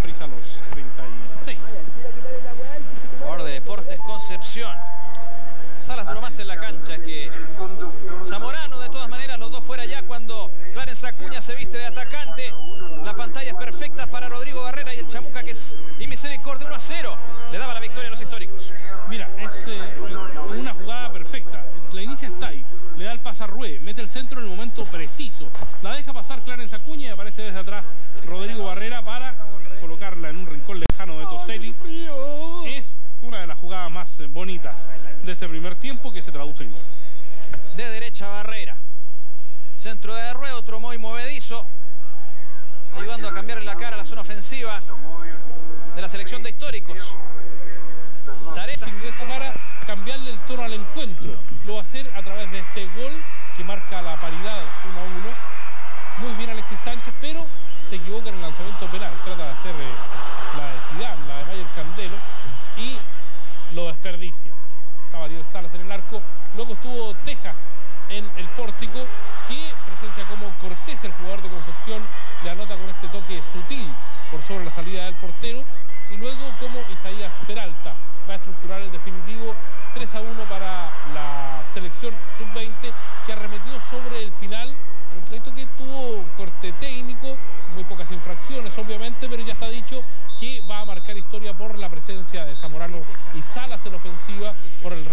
frisa a los 36. Jugador de Deportes Concepción. Salas duró más en la cancha que Zamorano. De todas maneras, los dos fuera ya cuando Clarence Acuña se viste de atacante. La pantalla es perfecta para Rodrigo Barrera y el Chamuca, que es inmisericordia. 1-0 le daba la victoria a los históricos. Mira, es una jugada perfecta. La inicia Stay, le da el pase a Rué, mete el centro en el momento preciso. La deja pasar Clarence Acuña y aparece desde atrás Rodrigo Barrera para colocarla en un rincón lejano de Toselli. Es una de las jugadas más bonitas de este primer tiempo, que se traduce en gol. De derecha Barrera. Centro de Rué, otro muy movedizo, ayudando a cambiarle la cara a la zona ofensiva de la selección de históricos. Tareza ingresa para cambiarle el tono al encuentro. Lo va a hacer a través de este gol que marca la paridad 1-1. Muy bien Alexis Sánchez, pero se equivoca en el lanzamiento penal. Trata de hacer la de Zidane, la de Mayer Candelo, y lo desperdicia. Estaba Ariel Salas en el arco. Luego estuvo Tejas en el pórtico, que presencia como Cortés, el jugador de Concepción, le anota con este toque sutil por sobre la salida del portero. Y luego como Isaías Peralta va a estructurar el definitivo 3-1 para la selección sub-20, que arremetió sobre el final en un pleito que tuvo corte técnico, muy pocas infracciones obviamente, pero ya está dicho que va a marcar historia por la presencia de Zamorano y Salas en ofensiva, por el